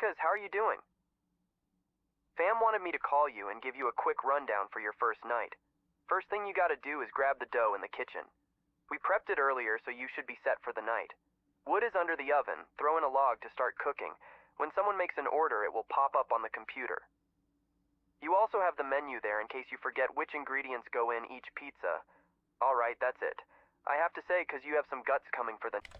Jessica, how are you doing? Fam wanted me to call you and give you a quick rundown for your first night. First thing you gotta do is grab the dough in the kitchen. We prepped it earlier, so you should be set for the night. Wood is under the oven. Throw in a log to start cooking. When someone makes an order, it will pop up on the computer. You also have the menu there in case you forget which ingredients go in each pizza. Alright, that's it. I have to say, 'cause you have some guts coming for the...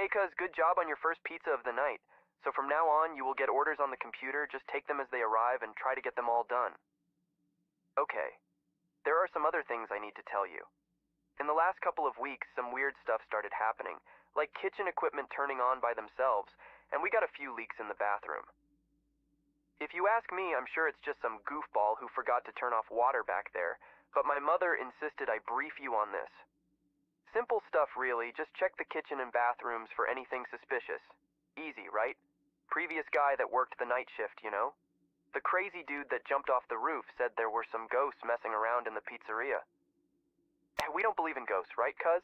cuz good job on your first pizza of the night. So from now on, you will get orders on the computer, just take them as they arrive and try to get them all done. Okay. There are some other things I need to tell you. In the last couple of weeks, some weird stuff started happening, like kitchen equipment turning on by themselves, and we got a few leaks in the bathroom. If you ask me, I'm sure it's just some goofball who forgot to turn off water back there, but my mother insisted I brief you on this. Simple stuff really, just check the kitchen and bathrooms for anything suspicious. Easy, right? Previous guy that worked the night shift, you know? The crazy dude that jumped off the roof said there were some ghosts messing around in the pizzeria. We don't believe in ghosts, right, cuz?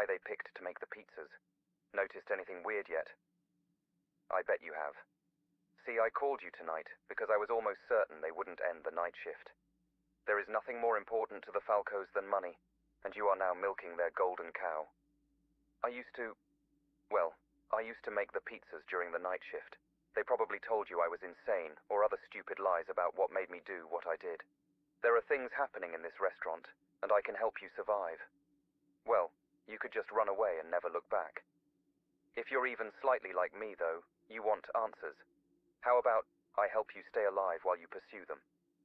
guy they picked to make the pizzas. Noticed anything weird yet? I bet you have. See, I called you tonight because I was almost certain they wouldn't end the night shift. There is nothing more important to the Falcos than money, and you are now milking their golden cow. I used to make the pizzas during the night shift. They probably told you I was insane or other stupid lies about what made me do what I did. There are things happening in this restaurant, and I can help you survive. Well, you could just run away and never look back. If you're even slightly like me, though, you want answers. How about I help you stay alive while you pursue them?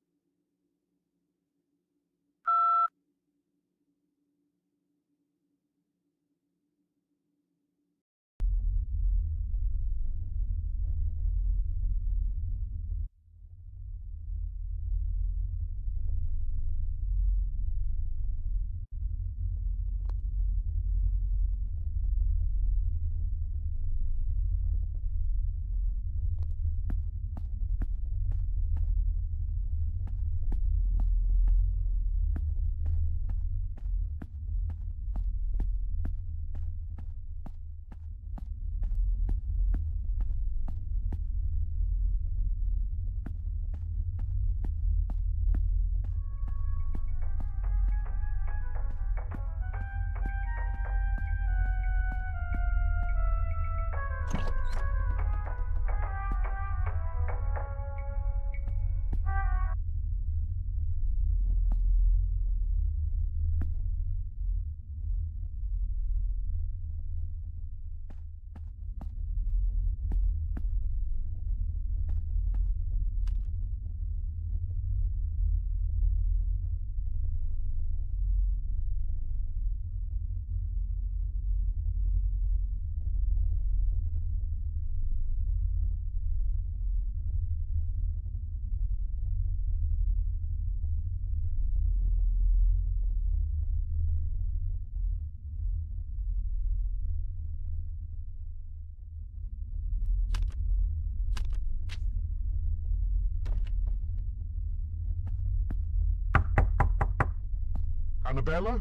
Annabella?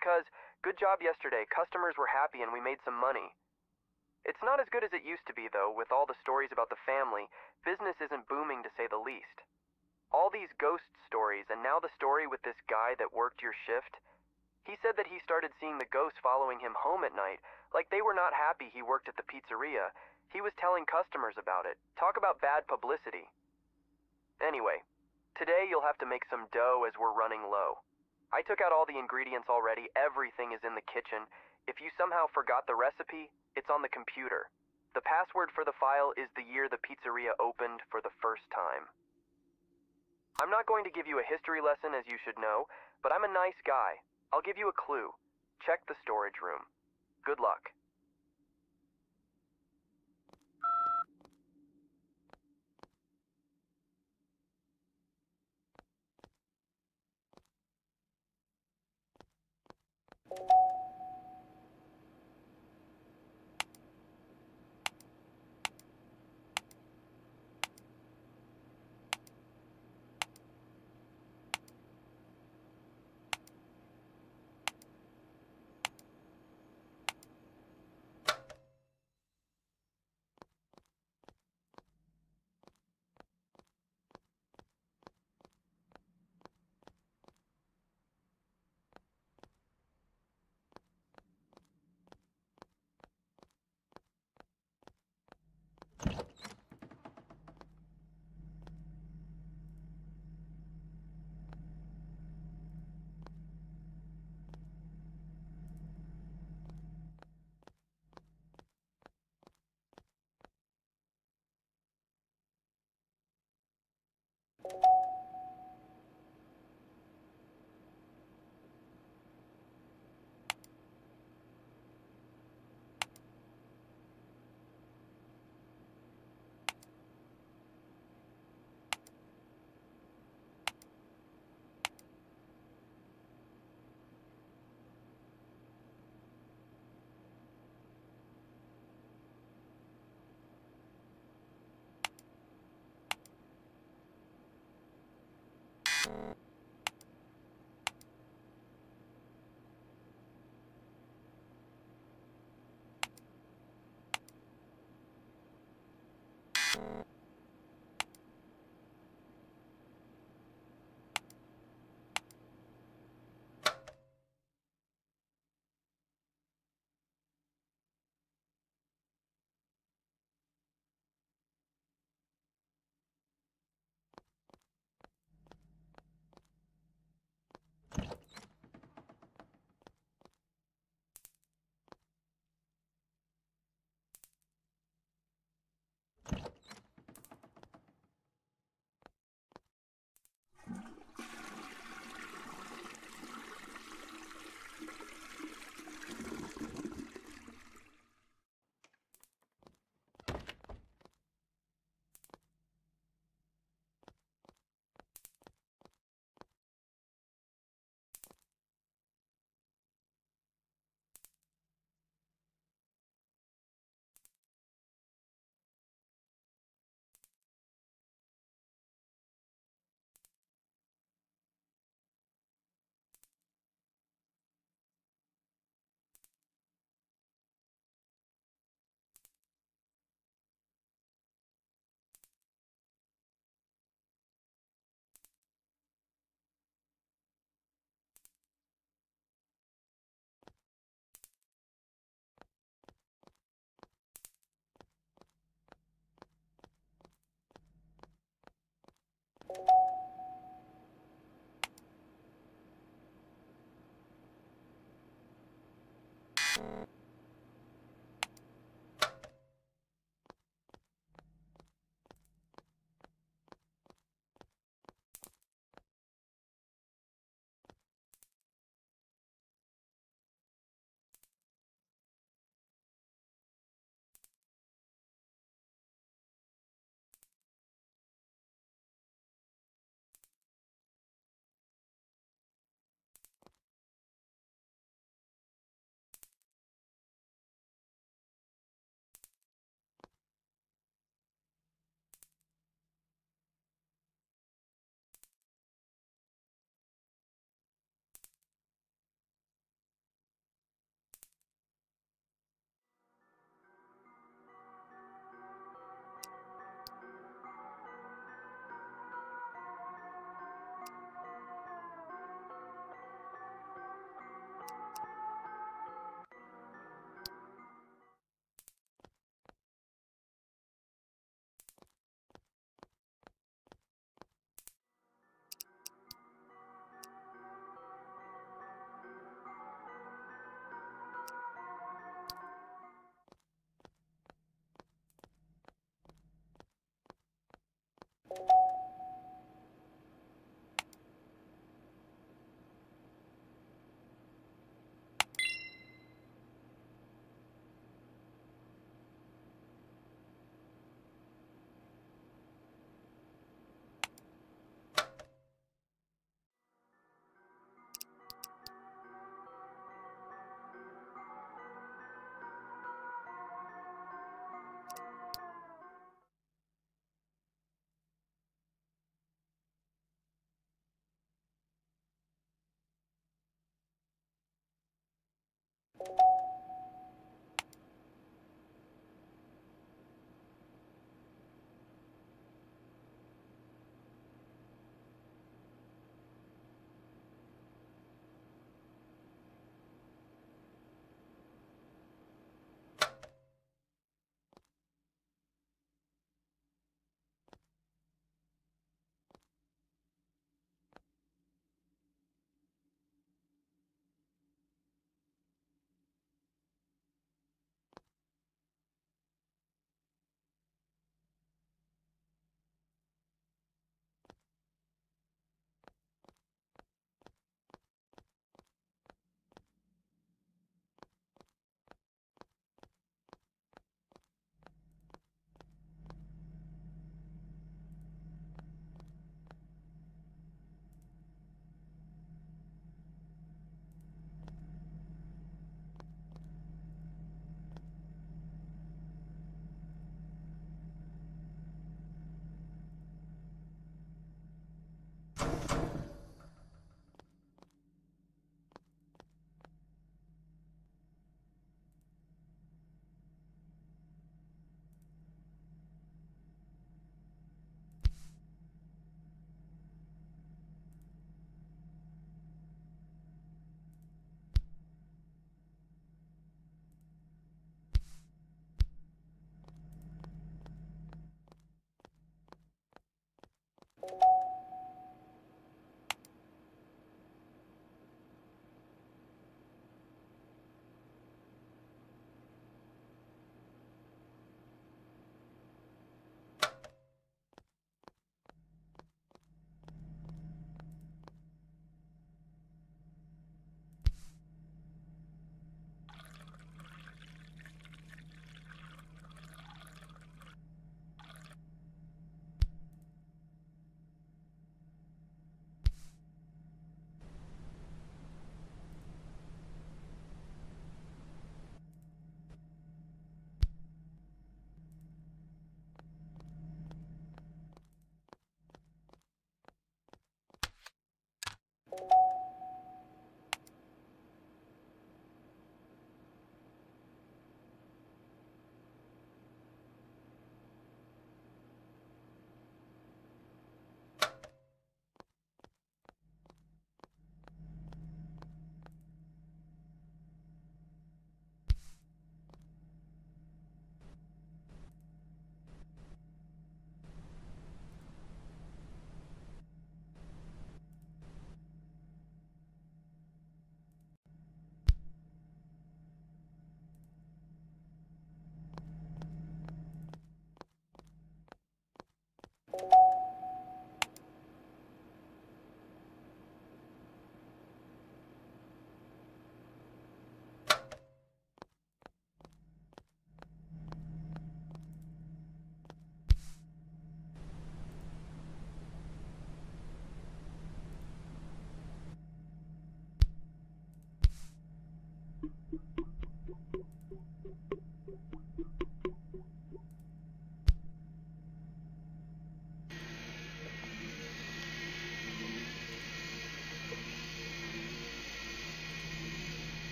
because good job yesterday, customers were happy and we made some money. It's not as good as it used to be, though, with all the stories about the family. Business isn't booming, to say the least. All these ghost stories, and now the story with this guy that worked your shift. He said that he started seeing the ghosts following him home at night, like they were not happy he worked at the pizzeria. He was telling customers about it. Talk about bad publicity. Anyway, today you'll have to make some dough as we're running low. I took out all the ingredients already. Everything is in the kitchen. If you somehow forgot the recipe, it's on the computer. The password for the file is the year the pizzeria opened for the first time. I'm not going to give you a history lesson, as you should know, but I'm a nice guy. I'll give you a clue. Check the storage room. Good luck.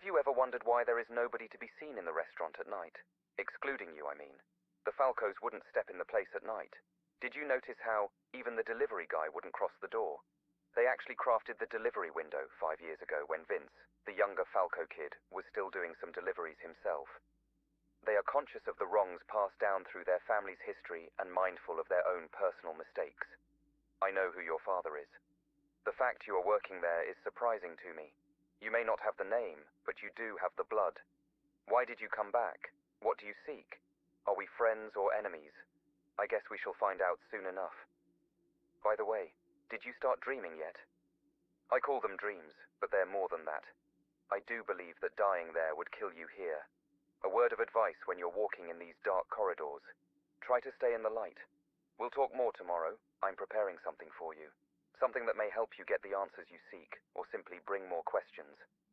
Have you ever wondered why there is nobody to be seen in the restaurant at night? Excluding you, I mean. The Falcos wouldn't step in the place at night. Did you notice how even the delivery guy wouldn't cross the door? They actually crafted the delivery window 5 years ago when Vince, the younger Falco kid, was still doing some deliveries himself. They are conscious of the wrongs passed down through their family's history and mindful of their own personal mistakes. I know who your father is. The fact you are working there is surprising to me. You may not have the name, but you do have the blood. Why did you come back? What do you seek? Are we friends or enemies? I guess we shall find out soon enough. By the way, did you start dreaming yet? I call them dreams, but they're more than that. I do believe that dying there would kill you here. A word of advice when you're walking in these dark corridors. Try to stay in the light. We'll talk more tomorrow. I'm preparing something for you. Something that may help you get the answers you seek, or simply bring more questions.